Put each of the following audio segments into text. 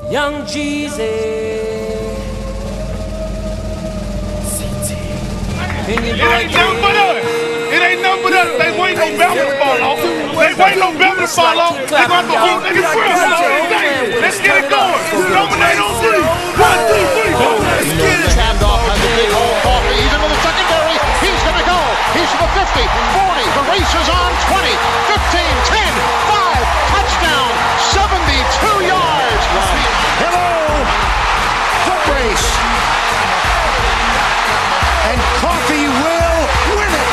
Young Jeezy. It ain't nothing but us. It ain't nothing but us. They waiting on Belton to fall off. They waiting on Belton to fall off. They got the whole nigga press all day. Let's get it going. Dominate on three. 1, 2, 3. Let's get it. Handoff has a big hole. Coffee. He's into the secondary. He's going to go. He's to the 50, 40. The race is on. 20, 15, 10, 5. Touchdown. 72 yards. Hello. Foot race. And Coffee will win it.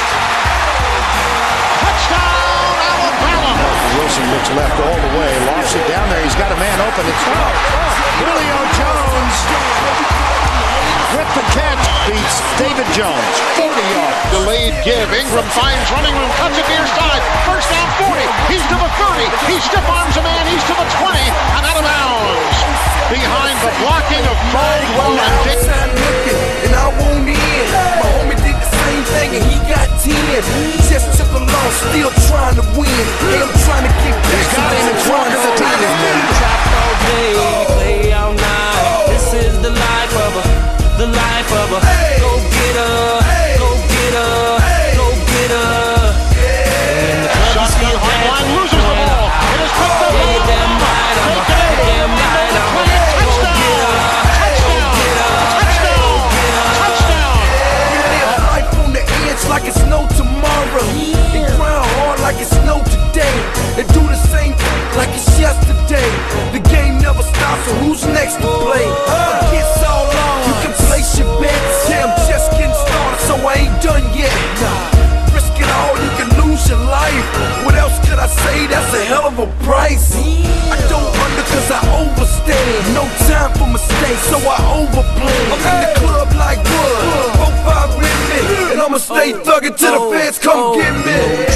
Touchdown, Alabama. Wilson looks left all the way, lofts it down there. He's got a man open. It's Julio Jones with the catch. Beats David Jones. 40 yards. Delayed give. Ingram finds running room. Cuts it near side. First down 40. He's to the 30. He stiff arms a man. He's to the 20. And out of bounds. Behind the blocking of Caldwell and Dick. And I won't in. My homie did the same thing and he got 10. Just took a loss, still trying to win. And I'm trying to get back. He's got him in front of the team. Trap all day, play all night. This is the life of a, the life of a. Go get her, go get her, go get her. Shotgun hard line, loses the ball. It is picked up. Yeah, you're damn right, I'm a damn right, I'm a. Like it's no tomorrow. They grind hard like it's no today. They do the same thing like it's yesterday. The game never stops, so who's next to play? Against all odds, you can place your bets. Yeah, I'm just getting started, so I ain't done yet. Risk it all, you can lose your life. What else could I say? That's a hell of a price. I don't under cause I overstand. No time for mistakes, so I overplay. I'm in the club like wood. 4-5 with me, and I'ma stay thuggin' till the feds come get me.